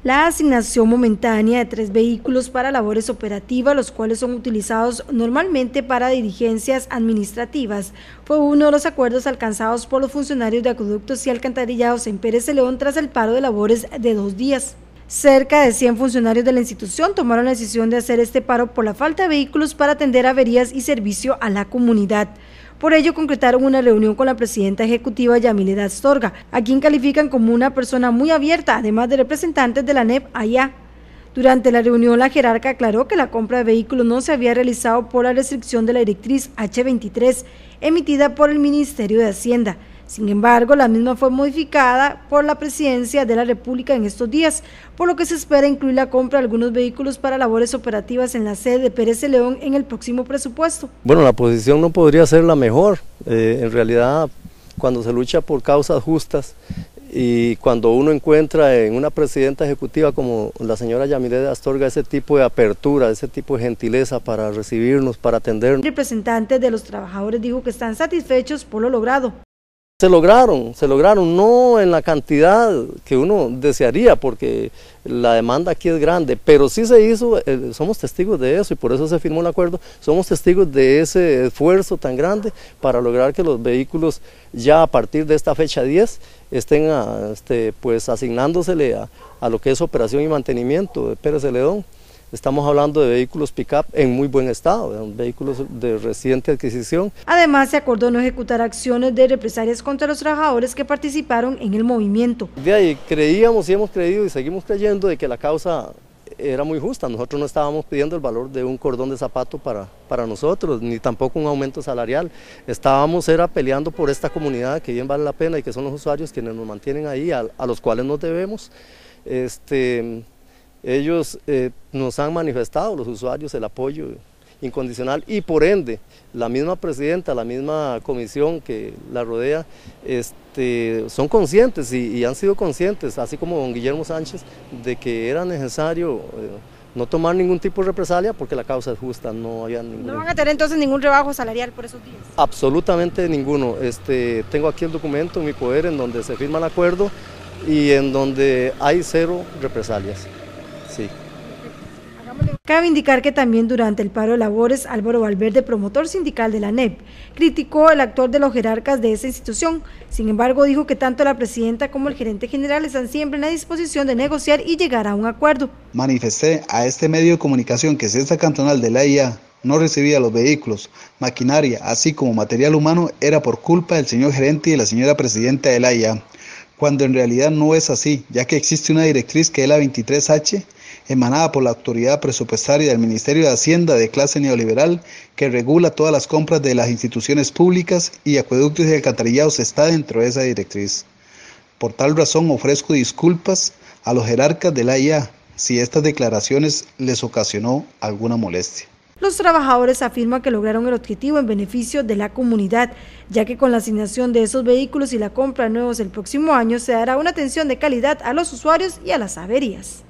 La asignación momentánea de 3 vehículos para labores operativas, los cuales son utilizados normalmente para diligencias administrativas, fue uno de los acuerdos alcanzados por los funcionarios de acueductos y alcantarillados en Pérez Celedón tras el paro de labores de 2 días. Cerca de 100 funcionarios de la institución tomaron la decisión de hacer este paro por la falta de vehículos para atender averías y servicio a la comunidad. Por ello, concretaron una reunión con la presidenta ejecutiva Yamileth Astorga, a quien califican como una persona muy abierta, además de representantes de la ANEP allá. Durante la reunión, la jerarca aclaró que la compra de vehículos no se había realizado por la restricción de la directriz H23, emitida por el Ministerio de Hacienda. Sin embargo, la misma fue modificada por la Presidencia de la República en estos días, por lo que se espera incluir la compra de algunos vehículos para labores operativas en la sede de Pérez Celedón en el próximo presupuesto. Bueno, la posición no podría ser la mejor. En realidad, cuando se lucha por causas justas y cuando uno encuentra en una presidenta ejecutiva como la señora Yamileth Astorga ese tipo de apertura, ese tipo de gentileza para recibirnos, para atendernos. El representante de los trabajadores dijo que están satisfechos por lo logrado. Se lograron, no en la cantidad que uno desearía, porque la demanda aquí es grande, pero sí se hizo, somos testigos de eso y por eso se firmó el acuerdo, somos testigos de ese esfuerzo tan grande para lograr que los vehículos ya a partir de esta fecha 10 estén pues asignándosele a lo que es operación y mantenimiento de Pérez Celedón. Estamos hablando de vehículos pick-up en muy buen estado, vehículos de reciente adquisición. Además, se acordó no ejecutar acciones de represalias contra los trabajadores que participaron en el movimiento. De ahí creíamos y hemos creído y seguimos creyendo de que la causa era muy justa. Nosotros no estábamos pidiendo el valor de un cordón de zapato para nosotros, ni tampoco un aumento salarial. Estábamos peleando por esta comunidad que bien vale la pena y que son los usuarios quienes nos mantienen ahí, a los cuales nos debemos. Ellos nos han manifestado, los usuarios, el apoyo incondicional y por ende la misma presidenta, la misma comisión que la rodea, son conscientes y han sido conscientes, así como don Guillermo Sánchez, de que era necesario no tomar ningún tipo de represalia porque la causa es justa, no había ningún... ¿No van a tener entonces ningún rebajo salarial por esos días? Absolutamente ninguno. Tengo aquí el documento en mi poder en donde se firma el acuerdo y en donde hay 0 represalias. Sí. Cabe indicar que también durante el paro de labores, Álvaro Valverde, promotor sindical de la ANEP, criticó el actuar de los jerarcas de esa institución. Sin embargo, dijo que tanto la presidenta como el gerente general están siempre en la disposición de negociar y llegar a un acuerdo. Manifesté a este medio de comunicación que si esta cantonal de la IA no recibía los vehículos, maquinaria, así como material humano, era por culpa del señor gerente y de la señora presidenta de la IA, cuando en realidad no es así, ya que existe una directriz que es la 23H, emanada por la autoridad presupuestaria del Ministerio de Hacienda de clase neoliberal, que regula todas las compras de las instituciones públicas y acueductos y alcantarillados está dentro de esa directriz. Por tal razón ofrezco disculpas a los jerarcas de la IA si estas declaraciones les ocasionó alguna molestia. Los trabajadores afirman que lograron el objetivo en beneficio de la comunidad, ya que con la asignación de esos vehículos y la compra de nuevos el próximo año se dará una atención de calidad a los usuarios y a las averías.